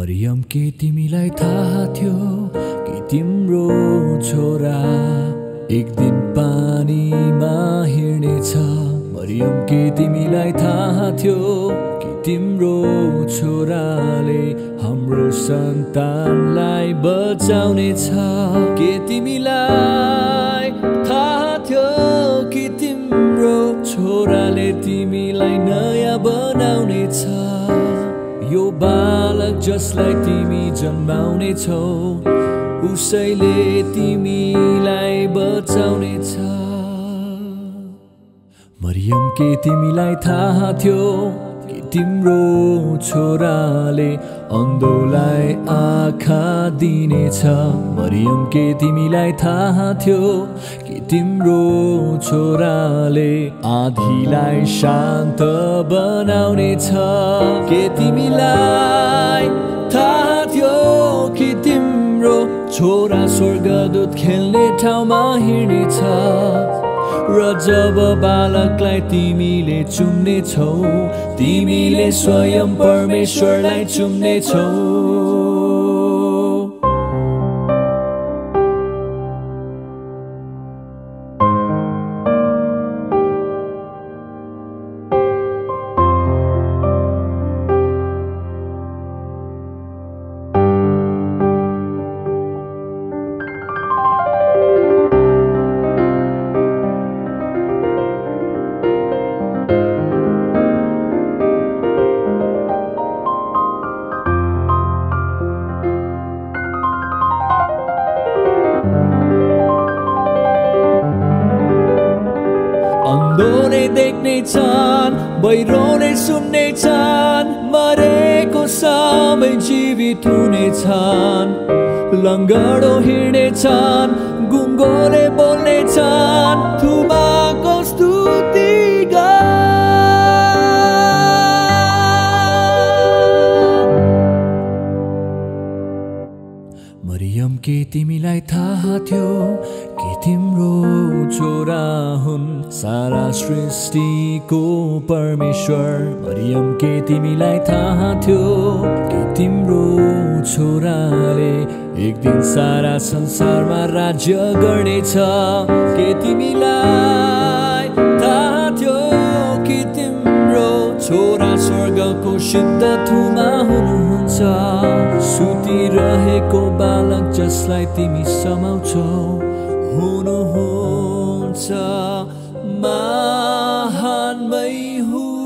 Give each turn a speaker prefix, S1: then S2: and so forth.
S1: मरियम के तिमीलाई थाहा थियो कि तिम्रो छोरा एक दिन पानीमा हिँड्नेछ। मरियम के तिमीलाई थाहा थियो कि तिम्रो छोराले हाम्रो सन्तानलाई बचाउनेछ। के तिमीलाई थाहा थियो कि तिम्रो छोराले तिमीलाई नयाँ बनाउनेछ। यो बालक जसलाई तिमी जन्माउने छौ उसैले तिमीलाई बचाउनेछ। मरियम के तिमीलाई थाहा थियो कि तिम्रो छोराले अन्धोलाई आँखा दिनेछ। मरियम के तिमीलाई थाहा थियो कि तिम्रो छोराले आँधीलाई शान्त बनाउनेछ। के तिमीलाई थाहा थियो कि तिम्रो छोरा स्वर्गदूत खेल्ने ठाउँमा हिँड्नेछ। र जब बालकलाई तिमीले चुम्नेछौ तिमीले स्वयं परमेश्वरलाई चुम्नेछौ। अन्धोले देख्ने छन्, बहिरोले सुन्ने छन्, मरेको सबै जीवित हुने छन्। लङ्गडो हिँड्ने छन्, गुङ्गोले बोल्ने छन्, थुमाको स्तुति मरियम के तिमीलाई थाहा थियो कि तिम्रो छोरा हुन् सारा सृष्टिको परमेश्वर। मरियम के तिमीलाई थाहा थियो कि तिम्रो छोराले एक दिन सारा संसारमा राज्य गर्नेछ। के तिमीलाई थाहा थियो कि तिम्रो छोरा स्वर्गको सिद्ध थुमा हुनुहुन्छ। सुतिरहेको बालक जसलाई तिमी समाउँछौ हुनुहुन्छ महान मै हुँ।